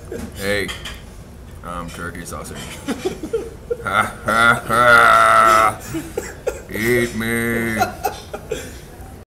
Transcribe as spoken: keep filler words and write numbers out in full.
Hey, um, turkey sausage. Ha ha ha! Eat me!